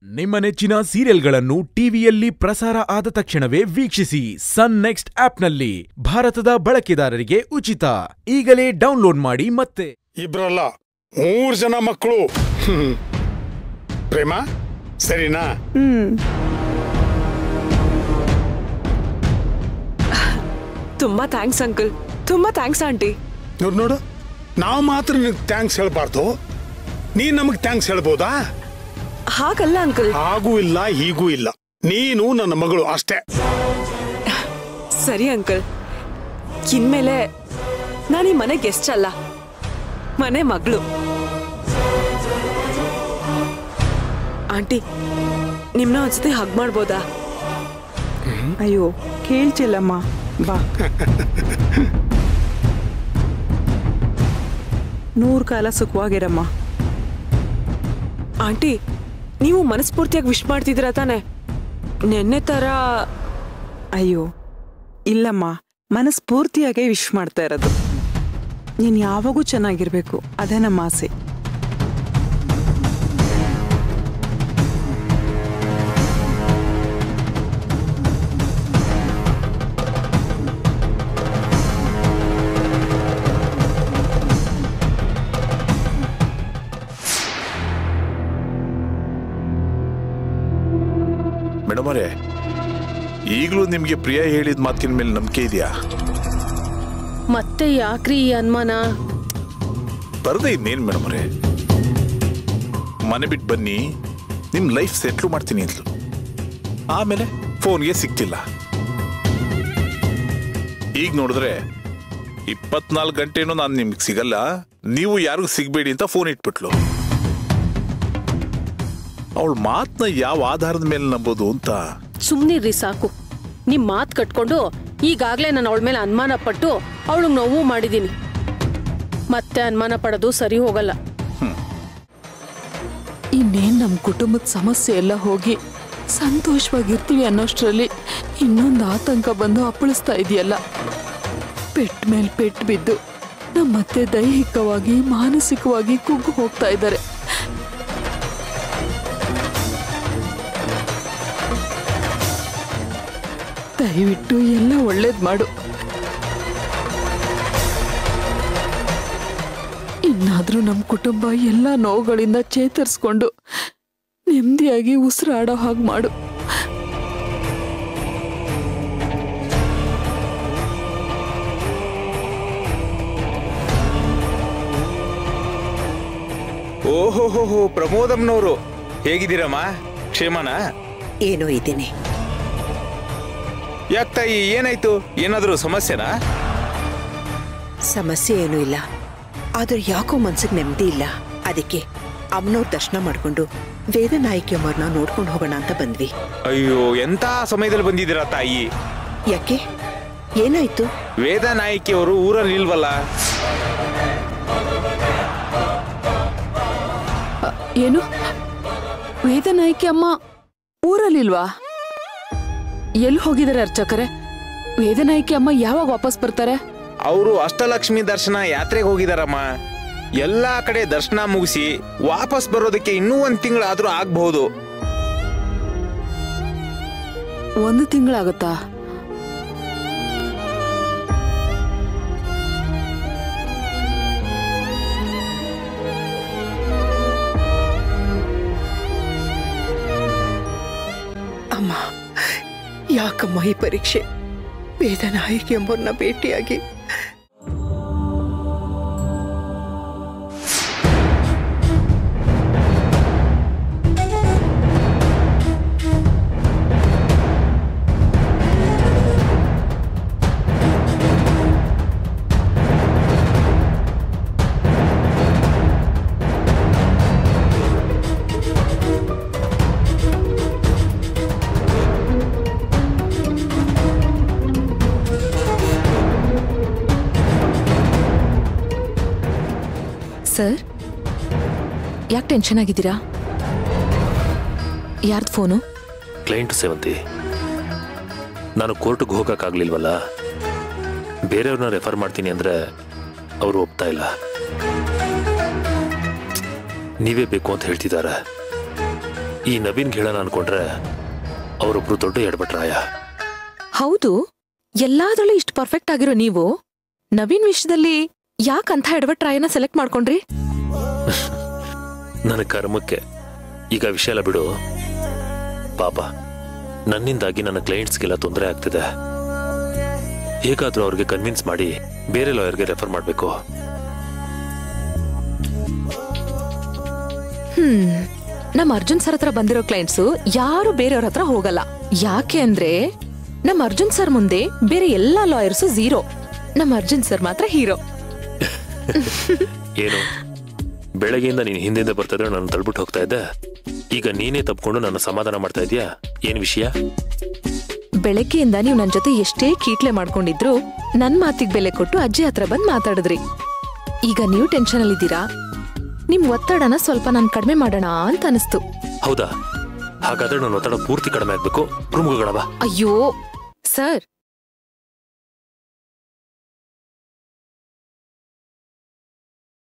ನಿಮ್ಮ ನೆಚ್ಚಿನ ಸೀರಿಯಲ್ಗಳನ್ನು ಟಿವಿಯಲ್ಲಿ ಪ್ರಸಾರ ಆದ ತಕ್ಷಣವೇ ವೀಕ್ಷಿಸಿ ಸನ್ ನೆಕ್ಸ್ಟ್ ಆಪ್ನಲ್ಲಿ. ಭಾರತದ ಬಳಕೆದಾರರಿಗೆ ಉಚಿತ. ಈಗಲೇ ಡೌನ್ಲೋಡ್ ಮಾಡಿ. ಮತ್ತೆ ಇಬ್ರಲ್ಲ 3 ಜನ ಮಕ್ಕಳು. ಪ್ರೇಮ ಸರಿನಾ? ತುಂಬಾ ಥ್ಯಾಂಕ್ಸ್ ಅಂಕಲ್, ತುಂಬಾ ಥ್ಯಾಂಕ್ಸ್ ಆಂಟಿ. ನೋಡು, ನಾವು ಮಾತ್ರ ನಿನಗೆ ಥ್ಯಾಂಕ್ಸ್ ಹೇಳ್ಬಾರ್ದು, ನೀನ್ ನಮಗೆ ಥ್ಯಾಂಕ್ಸ್ ಹೇಳ್ಬೋದಾ? ಹಾಗಲ್ಲ ಅಂಕಲ್. ಹಾಗೂ ಇಲ್ಲ ಹೀಗೂ ಇಲ್ಲ, ನೀನು ನನ್ನ ಮಗಳು ಅಷ್ಟೇ. ಸರಿ ಅಂಕಲ್, ಇನ್ಮೇಲೆ ನಾನು ಈ ಮನೆ ಗೆಸ್ಟ್ ಅಲ್ಲ, ಮನೆ ಮಗಳು. ಆಂಟಿ, ನಿಮ್ನ ಒಂದ್ಸತಿ ಹಗ್ ಮಾಡ್ಬೋದಾ? ಅಯ್ಯೋ ಕೇಳ್ತಿಲ್ಲಮ್ಮ, ಬಾ. 100 ಕಾಲ ಸುಖವಾಗಿರಮ್ಮ. ಆಂಟಿ, ನೀವು ಮನಸ್ಫೂರ್ತಿಯಾಗಿ ವಿಶ್ ಮಾಡ್ತಿದ್ದೀರಾ ತಾನೆ? ನೆನ್ನೆ ತರ? ಅಯ್ಯೋ ಇಲ್ಲಮ್ಮ, ಮನಸ್ಫೂರ್ತಿಯಾಗೆ ವಿಶ್ ಮಾಡ್ತಾ ಇರೋದು. ನೀನು ಯಾವಾಗೂ ಚೆನ್ನಾಗಿರ್ಬೇಕು, ಅದೇ ನಮ್ಮ ಆಸೆ. ಮೇಡಮ್ ಅವರೇ, ಈಗಲೂ ನಿಮ್ಗೆ ಪ್ರಿಯ ಹೇಳಿದ ಮಾತಿನ ಮೇಲೆ ನಂಬಿಕೆ ಇದೆಯಾ? ಮತ್ತೆ ಯಾಕ್ರಿ ಈ ಅನುಮಾನ? ಬರದೆ ಇನ್ನೇನು ಮೇಡಮ್ ಅವರೇ, ಮನೆ ಬಿಟ್ಟು ಬನ್ನಿ, ನಿಮ್ ಲೈಫ್ ಸೆಟ್ಲ್ ಮಾಡ್ತೀನಿ ಅಂದ್ಲು. ಆಮೇಲೆ ಫೋನ್ಗೆ ಸಿಗ್ತಿಲ್ಲ. ಈಗ ನೋಡಿದ್ರೆ 24 ಗಂಟೆನೂ ನಾನು ನಿಮ್ಗೆ ಸಿಗಲ್ಲ, ನೀವು ಯಾರಿಗೂ ಸಿಗ್ಬೇಡಿ ಅಂತ ಫೋನ್ ಇಟ್ಬಿಟ್ಲು. ಅವಳ ಮಾತನ್ನ ಯಾವ ಆಧಾರದ ಮೇಲೆ ನಂಬೋದು ಅಂತ. ಸುಮ್ನಿರ್ರಿ ಸಾಕು. ನಿಮ್ ಮಾತ್ ಕಟ್ಕೊಂಡು ಈಗಾಗ್ಲೇ ನಾನು ಅವಳ ಮೇಲೆ ಅನುಮಾನ ಪಟ್ಟು ಅವಳಿಗೆ ನೋವು ಮಾಡಿದೀನಿ. ಮತ್ತೆ ಅನುಮಾನ ಪಡೋದು ಸರಿ ಹೋಗಲ್ಲ. ಇನ್ನೇನ್ ನಮ್ ಕುಟುಂಬದ ಸಮಸ್ಯೆ ಎಲ್ಲ ಹೋಗಿ ಸಂತೋಷವಾಗಿರ್ತೀವಿ ಅನ್ನೋಷ್ಟರಲ್ಲಿ ಇನ್ನೊಂದು ಆತಂಕ ಬಂದು ಅಪ್ಪಳಿಸ್ತಾ ಇದೆಯಲ್ಲ. ಪೆಟ್ ಮೇಲೆ ಪೆಟ್ಟು ಬಿದ್ದು ನಮ್ಮತ್ತೆ ದೈಹಿಕವಾಗಿ ಮಾನಸಿಕವಾಗಿ ಕುಗ್ಗು ಹೋಗ್ತಾ ಇದ್ದಾರೆ. ದಯವಿಟ್ಟು ಎಲ್ಲ ಒಳ್ಳೇದ್ ಮಾಡು. ಇನ್ನಾದ್ರೂ ನಮ್ಮ ಕುಟುಂಬ ಎಲ್ಲ ನೋವುಗಳಿಂದ ಚೇತರಿಸ್ಕೊಂಡು ನೆಮ್ಮದಿಯಾಗಿ ಉಸಿರಾಡೋ ಹಾಗೆ ಮಾಡು. ಓಹೋಹೋ, ಪ್ರಮೋದಮ್ನವರು ಹೇಗಿದ್ದೀರಮ್ಮ? ಕ್ಷೇಮನಾ? ಏನೋ ಇದ್ದೀನಿ. ಯಾಕೆ ತಾಯಿ, ಏನಾಯ್ತು? ಏನಾದರೂ ಸಮಸ್ಯೆನಾ? ಸಮಸ್ಯೆ ಏನೂ ಇಲ್ಲ, ಆದ್ರೆ ಯಾಕೋ ಮನ್ಸಿಗೆ ನೆಮ್ಮದಿ ಇಲ್ಲ. ಅದಕ್ಕೆ ಅಮ್ಮನವ್ರ ದರ್ಶನ ಮಾಡ್ಕೊಂಡು ವೇದನಾಯಕಿಯಮ್ಮವ್ರನ್ನ ನೋಡ್ಕೊಂಡು ಹೋಗೋಣ ಅಂತ ಬಂದ್ವಿ. ಅಯ್ಯೋ, ಎಂತ ಸಮಯದಲ್ಲಿ ಬಂದಿದ್ದೀರಾ ತಾಯಿ? ಯಾಕೆ, ಏನಾಯ್ತು? ವೇದನಾಯಕಿಯವರು ಊರಲ್ಲಿ ಇಲ್ವಲ್ಲ? ಏನು, ವೇದನಾಯಕಿ ಅಮ್ಮ ಊರಲ್ಲಿಲ್ವಾ? ಎಲ್ಲಿ ಹೋಗಿದ್ದಾರೆ ಅರ್ಚಕರೇ? ವೇದನಾಯಕಿ ಅಮ್ಮ ಯಾವಾಗ ವಾಪಸ್ ಬರ್ತಾರೆ? ಅವರು ಅಷ್ಟಲಕ್ಷ್ಮಿ ದರ್ಶನ ಯಾತ್ರೆಗೆ ಹೋಗಿದಾರಮ್ಮ. ಎಲ್ಲಾ ಕಡೆ ದರ್ಶನ ಮುಗಿಸಿ ವಾಪಸ್ ಬರೋದಕ್ಕೆ ಇನ್ನೂ 1 ತಿಂಗಳಾದ್ರೂ ಆಗ್ಬಹುದು. 1 ತಿಂಗಳಾಗುತ್ತಾ? ಅಮ್ಮ, ಯಾಕಮ್ಮ ಈ ಪರೀಕ್ಷೆ? ವೇದನಾಯಕಿ ಎಂಬವ್ರನ್ನ ಭೇಟಿಯಾಗಿ ಸರ್, ಯಾಕೆ ಟೆನ್ಷನ್ ಆಗಿದ್ದೀರಾ? ಯಾರ್ದು ಫೋನು? ಕ್ಲೈಂಟ್ ಸೇವಂತಿ. ನಾನು ಕೋರ್ಟ್ಗೆ ಹೋಗೋಕ್ಕಾಗಲಿಲ್ವಲ್ಲ, ಬೇರೆಯವ್ರನ್ನ ರೆಫರ್ ಮಾಡ್ತೀನಿ ಅಂದರೆ ಅವರು ಒಪ್ತಾ ಇಲ್ಲ. ನೀವೇ ಬೇಕು ಅಂತ ಹೇಳ್ತಿದ್ದಾರೆ. ಈ ನವೀನ್ ಹೇಳೋಣ ಅನ್ಕೊಂಡ್ರೆ ಅವರೊಬ್ರು ದೊಡ್ಡ ಎಡಬಟ್ರಾಯ. ಹೌದು, ಎಲ್ಲಾದ್ರಲ್ಲೂ ಇಷ್ಟು ಪರ್ಫೆಕ್ಟ್ ಆಗಿರೋ ನೀವು ನವೀನ್ ವಿಷಯದಲ್ಲಿ ಯಾಕಂತ ಎಡವಟ್ರಾಯನ ಸೆಲೆಕ್ಟ್ ಮಾಡ್ಕೊಂಡ್ರಿ? ನನ್ನ ಕರ್ಮಕ್ಕೆ. ಈಗ ವಿಷಯ ಎಲ್ಲ ಬಿಡು. ಪಾಪ, ನನ್ನಿಂದಾಗಿ ನನ್ನ ಕ್ಲೈಂಟ್ಸ್ಗೆಲ್ಲ ತೊಂದರೆ ಆಗ್ತಿದೆ. ಹೇಗಾದ್ರೂ ಅವ್ರಿಗೆ ಕನ್ವಿನ್ಸ್ ಮಾಡಿ ಬೇರೆ ಲಾಯರ್ಗೆ ರೆಫರ್ ಮಾಡಬೇಕು. ನಮ್ಮ ಅರ್ಜುನ್ ಸರ್ ಹತ್ರ ಬಂದಿರೋ ಕ್ಲೈಂಟ್ಸು ಯಾರು ಬೇರೆಯವ್ರ ಹತ್ರ ಹೋಗಲ್ಲ. ಯಾಕೆ ಅಂದ್ರೆ ನಮ್ಮ ಅರ್ಜುನ್ ಸರ್ ಮುಂದೆ ಬೇರೆ ಎಲ್ಲಾ ಲಾಯರ್ಸು ಝೀರೋ, ನಮ್ಮ ಅರ್ಜುನ್ ಸರ್ ಮಾತ್ರ ಹೀರೋ. ಏನು, ಬೆಳಗ್ಗೆಯಿಂದ ನೀನು ಹಿಂದಿಂದ ಬರ್ತಾ ಇದ್ರೆ ನಾನು ತಳ್ಬಿಟ್ಟು ಹೋಗ್ತಾ ಇದ್ದೆ. ಈಗ ನೀನೇ ತಪ್ಕೊಂಡು ನನ್ನ ಸಮಾಧಾನ ಮಾಡ್ತಾ ಇದೀಯಾ? ಏನ್ ವಿಷಯ? ಬೆಳಗ್ಗೆಯಿಂದ ನೀವು ನನ್ನ ಜೊತೆ ಎಷ್ಟೇ ಕೀಟ್ಲೆ ಮಾಡ್ಕೊಂಡಿದ್ರು ನನ್ ಮಾತಿಗೆ ಬೆಲೆ ಕೊಟ್ಟು ಅಜ್ಜಿ ಹತ್ರ ಬಂದ್ ಮಾತಾಡಿದ್ರಿ. ಈಗ ನೀವು ಟೆನ್ಷನ್ ಅಲ್ಲಿ ಇದ್ದೀರಾ. ನಿಮ್ ಒತ್ತಡನ ಸ್ವಲ್ಪ ನಾನು ಕಡಿಮೆ ಮಾಡೋಣ ಅಂತ ಅನಿಸ್ತು. ಹೌದಾ? ಹಾಗಾದ್ರೆ ನನ್ನ ಒತ್ತಡ ಪೂರ್ತಿ ಕಡಿಮೆ ಆಗ್ಬೇಕು. ರೂಮ್ಗಳವ. ಅಯ್ಯೋ ಸರ್,